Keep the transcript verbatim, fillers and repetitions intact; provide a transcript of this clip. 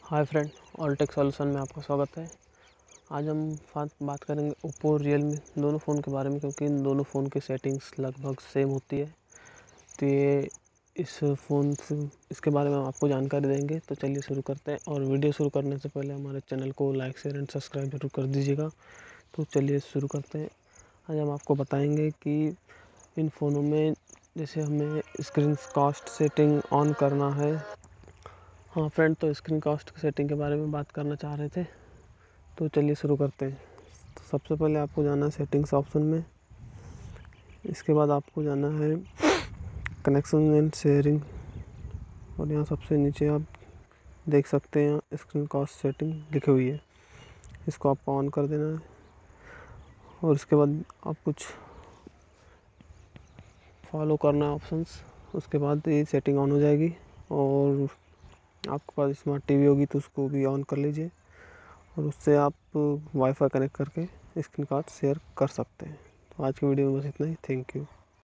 Hi friend, Alltech solution में आपका स्वागत है। आज हम बात बात करेंगे ओप्पो रियलमी दोनों फ़ोन के बारे में, क्योंकि इन दोनों फ़ोन की सेटिंग्स लगभग सेम होती है। तो ये इस फ़ोन से इसके बारे में हम आपको जानकारी देंगे। तो चलिए शुरू करते हैं, और वीडियो शुरू करने से पहले हमारे चैनल को लाइक शेयर एंड सब्सक्राइब जरूर कर दीजिएगा। तो चलिए शुरू करते हैं। आज हम आपको बताएँगे कि इन फ़ोनों में जैसे हमें स्क्रीन कास्ट सेटिंग ऑन करना है। हाँ फ्रेंड, तो स्क्रीन कास्ट की सेटिंग के बारे में बात करना चाह रहे थे। तो चलिए शुरू करते हैं। तो सबसे पहले आपको जाना है सेटिंग्स ऑप्शन में। इसके बाद आपको जाना है कनेक्शन एंड शेयरिंग, और यहाँ सबसे नीचे आप देख सकते हैं स्क्रीन कास्ट सेटिंग लिखी हुई है। इसको आपको ऑन कर देना है, और इसके बाद आप कुछ फॉलो करना है ऑप्शंस। उसके बाद ये सेटिंग ऑन हो जाएगी, और आपके पास स्मार्ट टीवी होगी तो उसको भी ऑन कर लीजिए, और उससे आप वाईफाई कनेक्ट करके स्क्रीन कार्ड शेयर कर सकते हैं। तो आज की वीडियो में बस इतना ही। Thank you.